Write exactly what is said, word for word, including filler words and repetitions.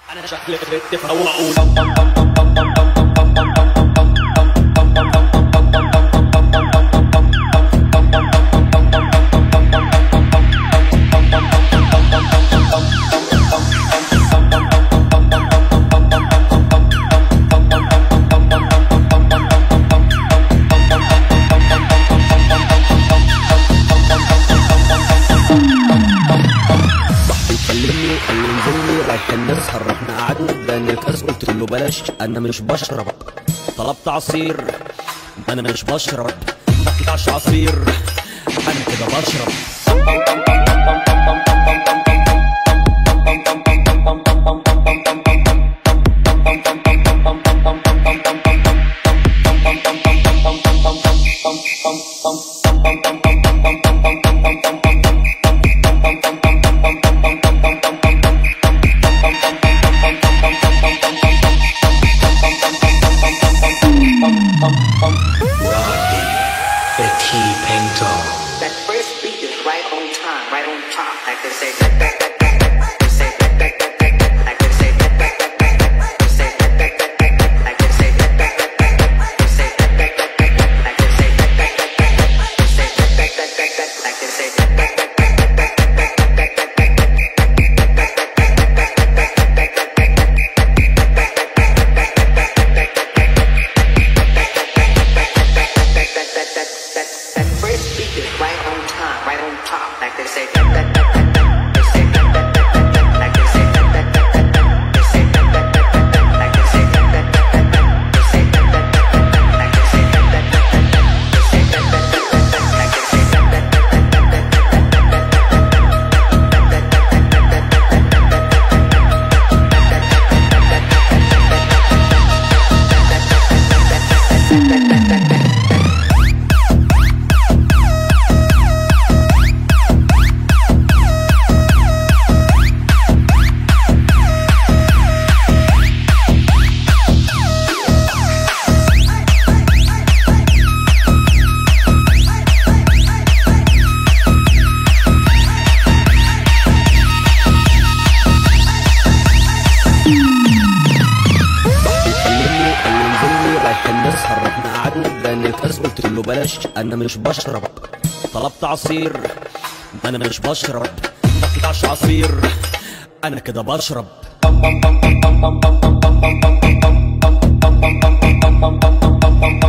انا شكلي تفوق. الناس هربنا قعدنا قدام الكاس قلت له بلاش انا مش بشرب. طلبت عصير انا مش بشرب. مفتش عصير انا كده بشرب. That first beat is right on time, right on top. Like they say, that, that, that, that, that. They say, that, that, that, that, that. Like they say, that, that, that, that, that. They say, that, that, that, that, that. Like they say, that, that, that, that, that. They say, that, that, that, that, that. Like they say, that, that, that, that, that. They say, that, that, that, that, that. Like they say, that, that, that, that, that, that, that, that, that, that. Right on time, right on top, like they say that that that that that. They say that that that that that. Like they say that that that that that. They say that that that that that. Like they say that that that that that. They say that that that that that. Like they say that that that that that. They say that that that that that. Like they say that that that that that. الناس هربنا قعدنا قدام الكاس قلت له بلاش انا مش بشرب. طلبت عصير انا مش بشرب. مفتش عصير انا كده بشرب.